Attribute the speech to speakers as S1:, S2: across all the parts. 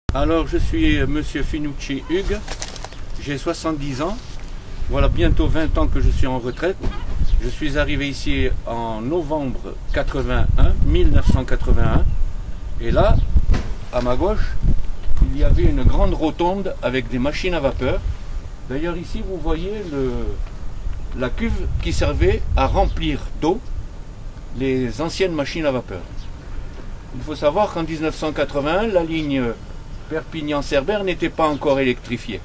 S1: Alors je suis Monsieur Finucci Hugues, j'ai 70 ans, voilà bientôt 20 ans que je suis en retraite. Je suis arrivé ici en novembre 1981, et là, à ma gauche, il y avait une grande rotonde avec des machines à vapeur. D'ailleurs ici vous voyez la cuve qui servait à remplir d'eau les anciennes machines à vapeur. Il faut savoir qu'en 1981, la ligne Perpignan-Cerbère n'était pas encore électrifiée.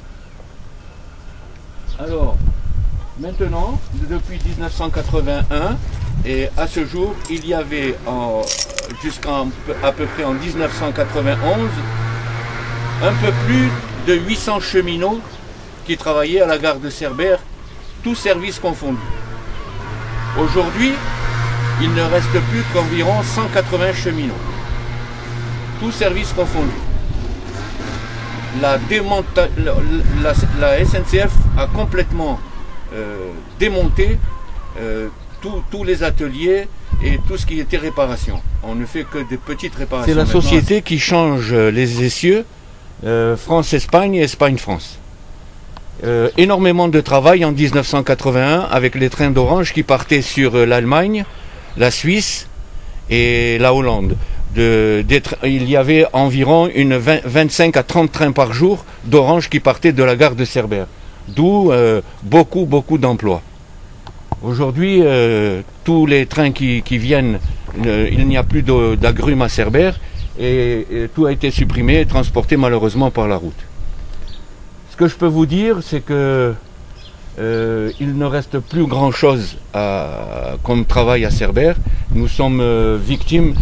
S1: Alors, maintenant, depuis 1981 et à ce jour, il y avait jusqu'à à peu près en 1991 un peu plus de 800 cheminots qui travaillaient à la gare de Cerbère, tous services confondus. Aujourd'hui, il ne reste plus qu'environ 180 cheminots, tous services confondus. La SNCF a complètement démonté tous les ateliers et tout ce qui était réparation. On ne fait que des petites réparations. C'est la société qui change les essieux, France-Espagne et Espagne-France. Énormément de travail en 1981 avec les trains d'Orange qui partaient sur l'Allemagne, la Suisse et la Hollande. Il y avait environ 25 à 30 trains par jour d'Orange qui partaient de la gare de Cerbère. D'où beaucoup d'emplois. Aujourd'hui, tous les trains qui viennent, il n'y a plus d'agrumes à Cerbère et tout a été supprimé et transporté malheureusement par la route. Ce que je peux vous dire, c'est que il ne reste plus grand-chose comme travail à Cerbère. Nous sommes victimes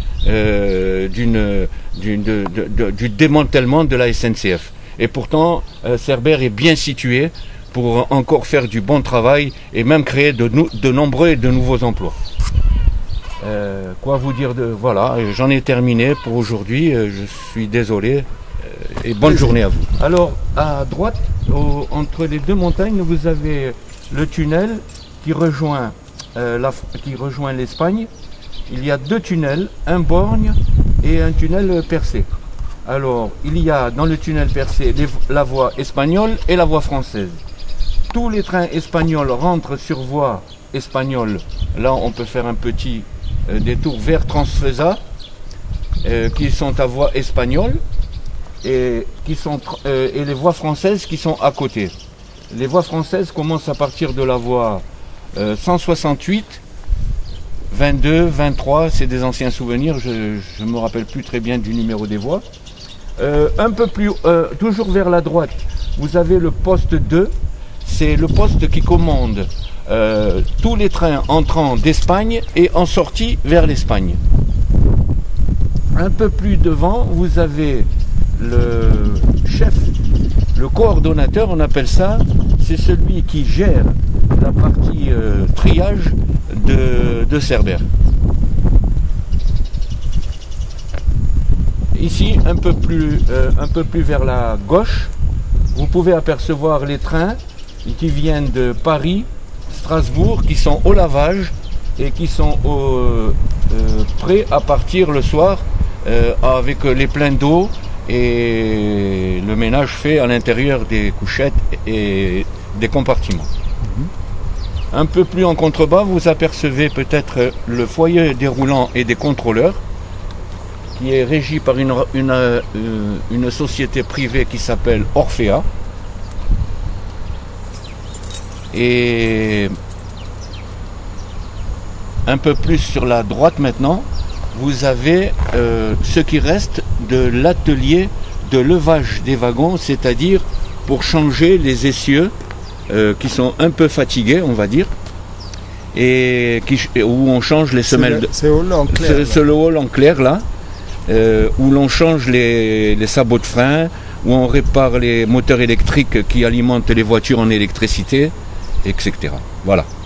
S1: du démantèlement de la SNCF. Et pourtant, Cerbère est bien situé pour encore faire du bon travail et même créer de nombreux et de nouveaux emplois. Quoi vous dire voilà, j'en ai terminé pour aujourd'hui. Je suis désolé et bonne journée à vous. Alors, à droite, entre les deux montagnes, vous avez le tunnel qui rejoint l'Espagne. Il y a deux tunnels, un borgne et un tunnel percé. Alors, il y a dans le tunnel percé la voie espagnole et la voie française. Tous les trains espagnols rentrent sur voie espagnole. Là, on peut faire un petit détour vers Transfesa, qui sont à voie espagnole, et les voies françaises qui sont à côté. Les voies françaises commencent à partir de la voie 168, 22, 23, c'est des anciens souvenirs, je ne me rappelle plus très bien du numéro des voies. Un peu plus, toujours vers la droite, vous avez le poste 2, c'est le poste qui commande tous les trains entrant d'Espagne et en sortie vers l'Espagne. Un peu plus devant, vous avez le chef, le coordonnateur, on appelle ça, c'est celui qui gère la partie triage de Cerbère. Ici, un peu plus vers la gauche, vous pouvez apercevoir les trains qui viennent de Paris, Strasbourg, qui sont au lavage et qui sont prêts à partir le soir avec les pleins d'eau et le ménage fait à l'intérieur des couchettes et des compartiments. Un peu plus en contrebas, vous apercevez peut-être le foyer déroulant et des contrôleurs, qui est régi par une société privée qui s'appelle Orfea. Et un peu plus sur la droite maintenant, vous avez ce qui reste de l'atelier de levage des wagons, c'est-à-dire pour changer les essieux qui sont un peu fatigués, on va dire, et où on change les semelles. C'est le hall en clair là, où l'on change les sabots de frein, où on répare les moteurs électriques qui alimentent les voitures en électricité, etc. Voilà.